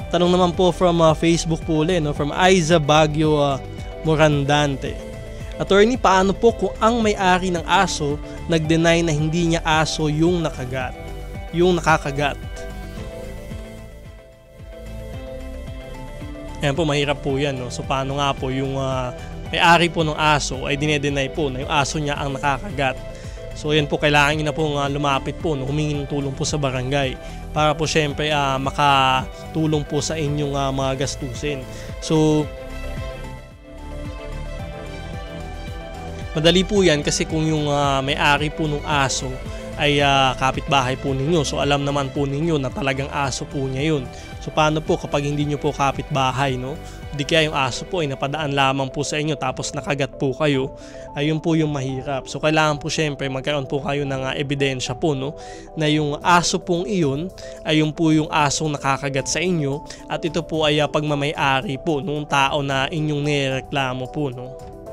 tanong naman po from Facebook po ulit, no? From Aiza Baguio Morandante. Attorney, paano po kung ang may-ari ng aso nag-deny na hindi niya aso yung nakakagat? Ayan po, mahirap po yan, no? So paano nga po yung may-ari po ng aso ay dinedenay po na yung aso niya ang nakakagat? So yan po, kailangan nyo na pong lumapit po, no? Humingi ng tulong po sa barangay para po syempre makatulong po sa inyong mga gastusin. So madali po yan kasi kung yung may-ari po ng aso ay kapitbahay po ninyo, so alam naman po ninyo na talagang aso po niya yun. So paano po kapag hindi nyo po kapitbahay, no? Di kaya yung aso po ay napadaan lamang po sa inyo tapos nakagat po kayo, ayun po yung mahirap. So kailangan po syempre magkaroon po kayo ng ebidensya po, no? Na yung aso pong iyon ayun po yung asong nakakagat sa inyo at ito po ay pagmamay-ari po nung tao na inyong nireklamo po, no?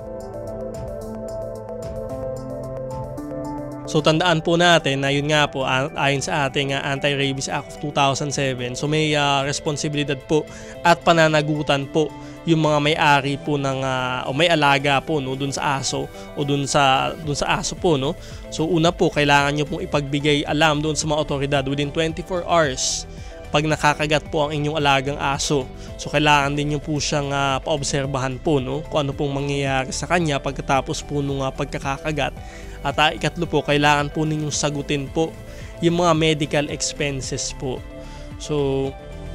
So tandaan po natin na yun nga po, ayon sa ating Anti-Rabies Act of 2007, so may responsibilidad po at pananagutan po yung mga may-ari po ng o may alaga po, no, dun sa aso o dun sa aso po, no. So una po, kailangan niyo pong ipagbigay alam doon sa mga otoridad within 24 hours pag nakakagat po ang inyong alagang aso. So kailangan din niyo po siyang paobserbahan po, no, kung ano pong mangyayari sa kanya pagkatapos po nung pagkakagat. At ikatlo po, kailangan po ninyong sagutin po yung mga medical expenses po. So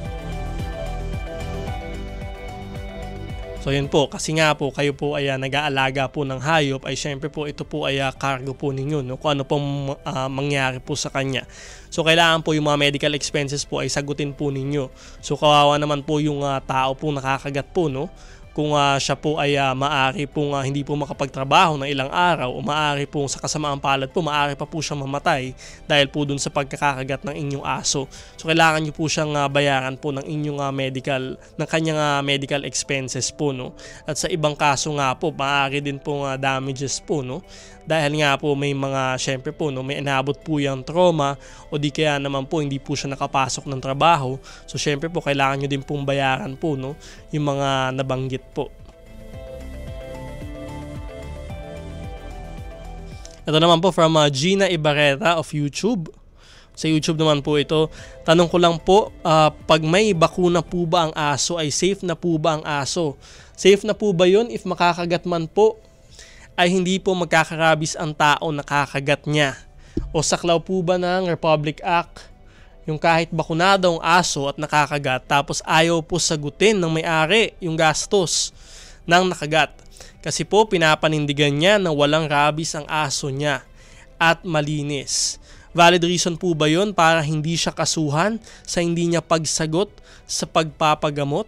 yun po, kasi nga po kayo po ay nag-aalaga po ng hayop, ay syempre po ito po ay cargo po ninyo, no? Kung ano pong mangyari po sa kanya. So kailangan po yung mga medical expenses po ay sagutin po ninyo. So kawawa naman po yung tao po nakakagat po, no? Kung siya po ay maaari pong hindi po makapagtrabaho ng ilang araw o maaari pong sa kasamaang palad po maaari pa po siyang mamatay dahil po dun sa pagkakagat ng inyong aso. So kailangan niyo po siyang bayaran po ng inyong kanyang medical expenses po, no. At sa ibang kaso nga po maaari din pong damages po, no. Dahil nga po may mga syempre po, no, may inabot po yung trauma o di kaya naman po hindi po siya nakapasok ng trabaho. So syempre po kailangan niyo din pong bayaran po, no, yung mga nabanggit po. Ito naman po from Gina Ibarreta of YouTube. Sa YouTube naman po ito. Tanong ko lang po, pag may bakuna po ba ang aso ay safe na po ba ang aso? Safe na po ba yun if makakagat man po ay hindi po magkakarabis ang tao nakakagat niya? O saklaw po ba ng Republic Act yung kahit bakunado ang aso at nakakagat tapos ayaw po sagutin ng may-ari yung gastos ng nakagat? Kasi po pinapanindigan niya na walang rabies ang aso niya at malinis. Valid reason po ba yun para hindi siya kasuhan sa hindi niya pagsagot sa pagpapagamot?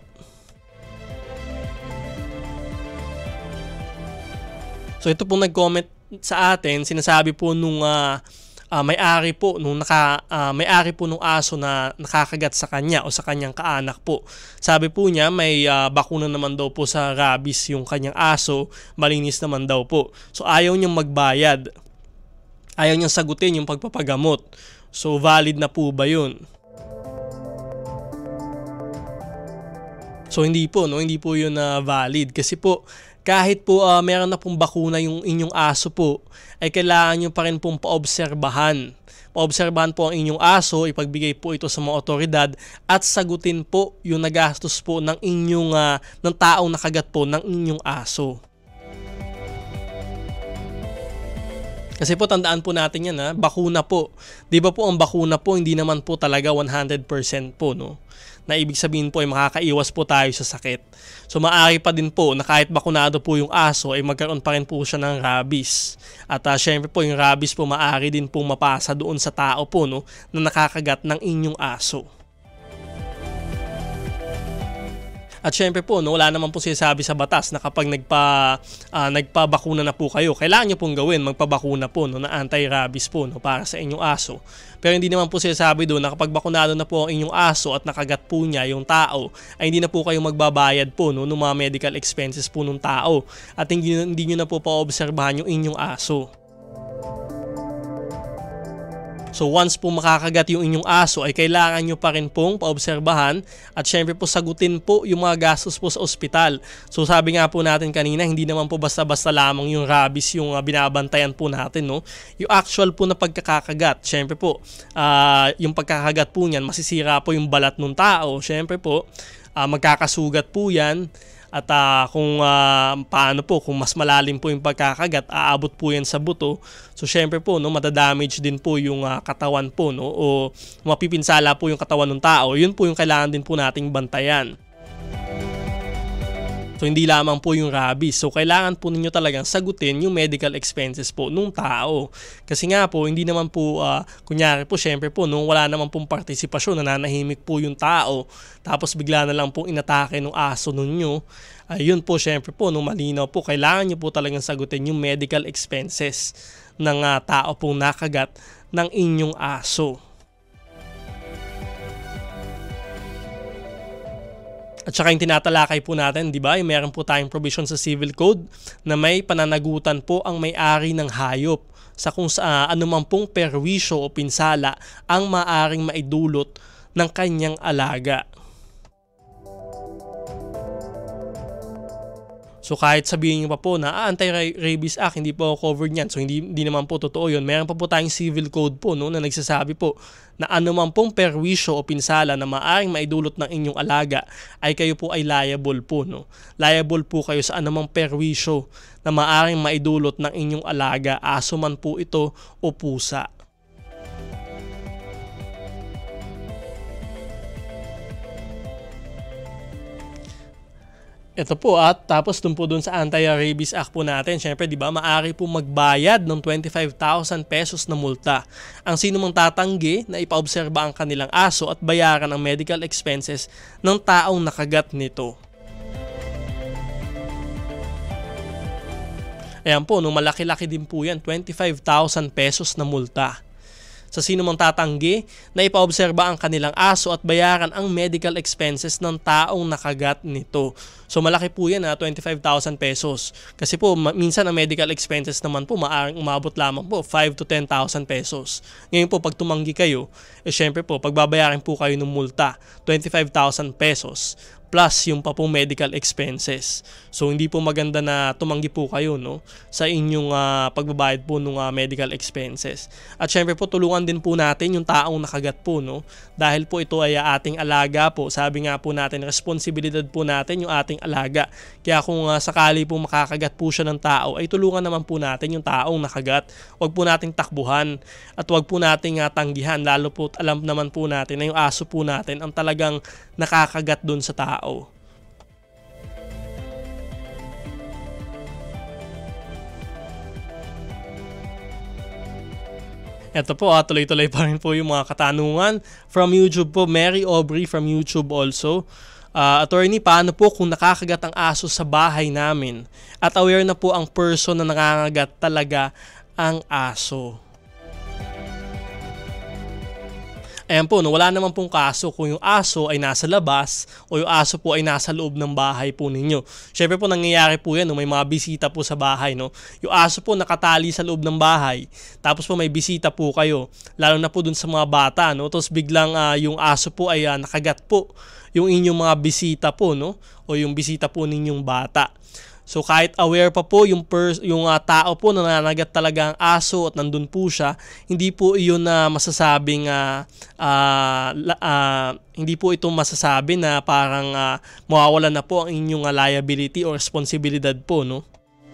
So ito pong nag-comment sa atin, sinasabi po nung may-ari po nung may-ari po nung aso na nakakagat sa kanya o sa kanyang kaanak po. Sabi po niya may bakuna naman daw po sa rabies yung kanyang aso, malinis naman daw po. So ayaw niyang magbayad. Ayaw niyang sagutin yung pagpapagamot. So valid na po ba yun? So hindi po, no, hindi po yun valid kasi po kahit po meron na pong bakuna yung inyong aso po, ay kailangan nyo pa rin pong paobserbahan. Paobserbahan po ang inyong aso, ipagbigay po ito sa mga otoridad at sagutin po yung nagastos po ng inyong ng taong nakagat po ng inyong aso. Kasi po tandaan po natin yan, bakuna po. Di ba po ang bakuna po hindi naman po talaga 100% po, no? Na ibig sabihin po ay makakaiwas po tayo sa sakit. So maaari pa din po na kahit bakunado po yung aso ay magkaroon pa rin po siya ng rabies. At syempre po yung rabies po maaari din po mapasa doon sa tao po, no, na nakakagat ng inyong aso. At syempre po, no, wala naman po sinasabi sa batas na kapag nagpabakuna na po kayo, kailangan nyo pong gawin, magpabakuna po, no, na anti-rabies po, no, para sa inyong aso. Pero hindi naman po sinasabi doon na kapag bakunado na po ang inyong aso at nakagat po niya yung tao, ay hindi na po kayo magbabayad po, no, ng mga medical expenses po ng tao. At hindi nyo na po paobserbahan yung inyong aso. So once po makakagat yung inyong aso ay kailangan nyo pa rin pong paobserbahan at syempre po sagutin po yung mga gastos po sa ospital. So sabi nga po natin kanina, hindi naman po basta-basta lamang yung rabies yung binabantayan po natin, no? Yung actual po na pagkakagat, syempre po yung pagkakagat po niyan, masisira po yung balat ng tao. Syempre po magkakasugat po yan. At kung paano po, kung mas malalim po yung pagkakagat, aabot po yan sa buto. So syempre po, no, madadamage din po yung katawan po, no, o mapipinsala po yung katawan ng tao. Yun po yung kailangan din po nating bantayan. So hindi lamang po yung rabies. So kailangan po ninyo talagang sagutin yung medical expenses po nung tao. Kasi nga po, hindi naman po, kunyari po, syempre po, nung wala naman pong partisipasyon, nananahimik po yung tao, tapos bigla na lang pong inatake ng aso ninyo, ayun po, syempre po, nung malinaw po, kailangan nyo po talagang sagutin yung medical expenses ng tao pong nakagat ng inyong aso. At saka yung tinatalakay po natin, di ba? Yung meron po tayong provision sa Civil Code na may pananagutan po ang may-ari ng hayop sa kung anuman pong perwisyo o pinsala ang maaring maidulot ng kanyang alaga. So kahit sabihin nyo pa po na Anti-Rabies Act, hindi po covered yan. So hindi naman po totoo yun. Meron pa po tayong Civil Code po, no, na nagsasabi po na anuman pong perwisyo o pinsala na maaaring maidulot ng inyong alaga ay kayo po ay liable po. No? Liable po kayo sa anumang perwisyo na maaaring maidulot ng inyong alaga, aso man po ito o pusa. Ito po at tapos dun sa Anti-Rabies Act po natin, syempre di ba, maaari po magbayad ng 25,000 pesos na multa ang sino mang tatanggi na ipaobserba ang kanilang aso at bayaran ang medical expenses ng taong nakagat nito. Ayan po, no, malaki-laki din po yan, 25,000 pesos na multa sa sino mang tatanggi na ipaobserba ang kanilang aso at bayaran ang medical expenses ng taong nakagat nito. So malaki po yan, 25,000 pesos. Kasi po minsan ang medical expenses naman po maaaring umabot lamang po 5 to 10,000 pesos. Ngayon po pag tumanggi kayo, syempre po pagbabayaran po kayo ng multa, 25,000 pesos plus yung pa pong medical expenses. So hindi po maganda na tumanggi po kayo, no, sa inyong pagbabayad po ng medical expenses. At syempre po tulungan din po natin yung taong nakagat po, no, dahil po ito ay ating alaga po. Sabi nga po natin, responsibilidad po natin yung ating alaga. Kaya kung sakali po makakagat po siya ng tao, ay tulungan naman po natin yung taong nakagat. Huwag po nating takbuhan at huwag po nating tanggihan, lalo po alam naman po natin na yung aso po natin ang talagang nakakagat dun sa tao. Ito po, tuloy-tuloy pa rin po yung mga katanungan from YouTube po. Mary Aubrey from YouTube also. Attorney, paano po kung nakakagat ang aso sa bahay namin at aware na po ang person na nakakagat talaga ang aso? Ayan po, no, wala naman pong kaso kung yung aso ay nasa labas o yung aso po ay nasa loob ng bahay po ninyo. Syempre po nangyayari po yan, no, may mga bisita po sa bahay. No? Yung aso po nakatali sa loob ng bahay, tapos po may bisita po kayo, lalo na po dun sa mga bata. No? Tapos biglang yung aso po ay nakagat po yung inyong mga bisita po, no? O yung bisita po ninyong bata. So kahit aware pa po yung tao po na nananagat talaga ang aso at nandun po siya, hindi po iyon na masasabing hindi po ito masasabi na parang mawawala na po ang inyong liability or responsibilidad po, no?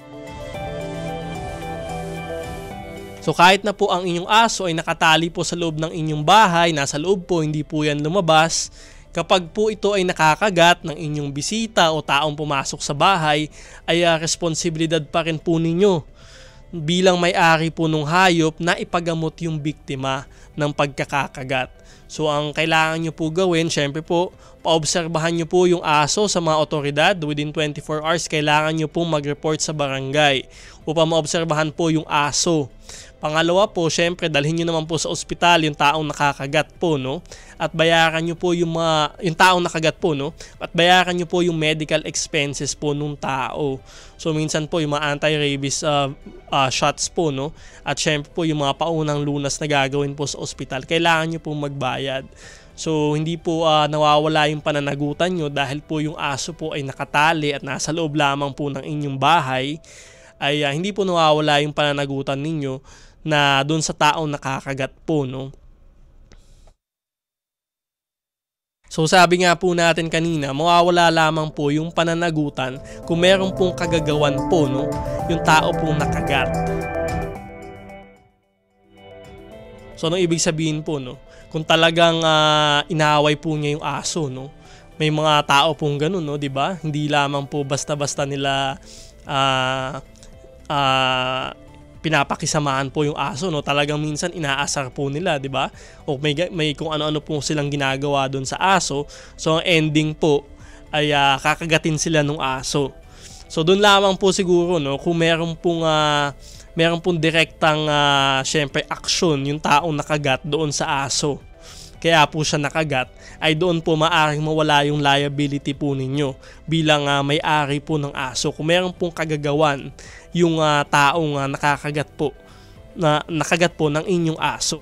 So kahit na po ang inyong aso ay nakatali po sa loob ng inyong bahay, nasa loob po, hindi po yan lumabas, kapag po ito ay nakakagat ng inyong bisita o taong pumasok sa bahay, ay responsibilidad pa rin po ninyo bilang may-ari po ng hayop na ipagamot yung biktima ng pagkakakagat. So ang kailangan nyo po gawin, syempre po, paobserbahan nyo po yung aso sa mga otoridad. Within 24 hours, kailangan nyo po mag-report sa barangay upang maobserbahan po yung aso. Pangalawa po, syempre dalhin nyo naman po sa ospital yung taong nakakagat po, no? At bayaran nyo po yung taong nakagat po, no? At bayaran nyo po yung medical expenses po nung tao. So minsan po yung mga anti-rabies shots po, no? At syempre po yung mga paunang lunas na gagawin po sa ospital, kailangan nyo po magbayad. So hindi po nawawala yung pananagutan nyo dahil po yung aso po ay nakatali at nasa loob lamang po ng inyong bahay, ay hindi po nawawala yung pananagutan ninyo na doon sa taong nakakagat po, no? So sabi nga po natin kanina, mawawala lamang po yung pananagutan kung meron pong kagagawan po, no? Yung tao pong nakagat. So anong ibig sabihin po, no? Kung talagang inaaway po niya yung aso, no? May mga tao pong ganun, no, 'di ba? Hindi lamang po basta-basta nila pinapakisamahan po yung aso, no? Talagang minsan inaasar po nila, 'di ba? O may kung ano-ano po silang ginagawa doon sa aso. So ang ending po ay kakagatin sila ng aso. So doon lamang po siguro, no, kung meron pong direktang syempre aksyon yung taong nakagat doon sa aso, kaya po siya nakagat, ay doon po maaring mawala yung liability po ninyo bilang may-ari po ng aso. Kung meron pong kagagawan yung taong nakagat po ng inyong aso.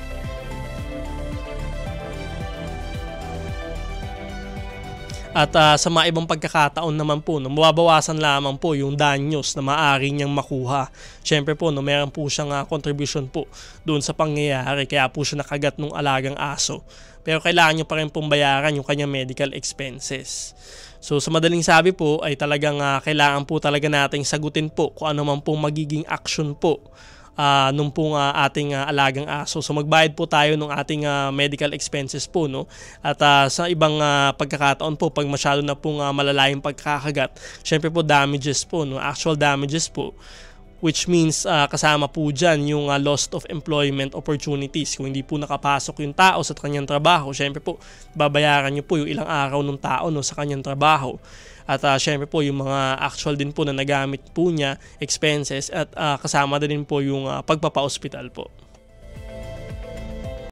At sa mga ibang pagkakataon naman po, no, mababawasan lamang po yung danyos na maaari niyang makuha. Siyempre po, no, meron po siyang contribution po doon sa pangyayari, kaya po siya nakagat ng alagang aso. Pero kailangan niyo pa rin pong bayaran yung kanyang medical expenses. So sa madaling sabi po ay talagang kailangan po talaga nating sagutin po kung ano man pong magiging action po nung pong ating alagang aso. So magbayad po tayo ng ating medical expenses po, no? At sa ibang pagkakataon po, pag masyado na pong malala yung pagkakagat, syempre po damages po, no? Actual damages po, which means kasama po dyan yung loss of employment opportunities. Kung hindi po nakapasok yung tao sa kanyang trabaho, syempre po babayaran nyo po yung ilang araw ng tao, no, sa kanyang trabaho. At syempre po yung mga actual din po na nagamit po niya, expenses, at kasama din po yung pagpapa-hospital po.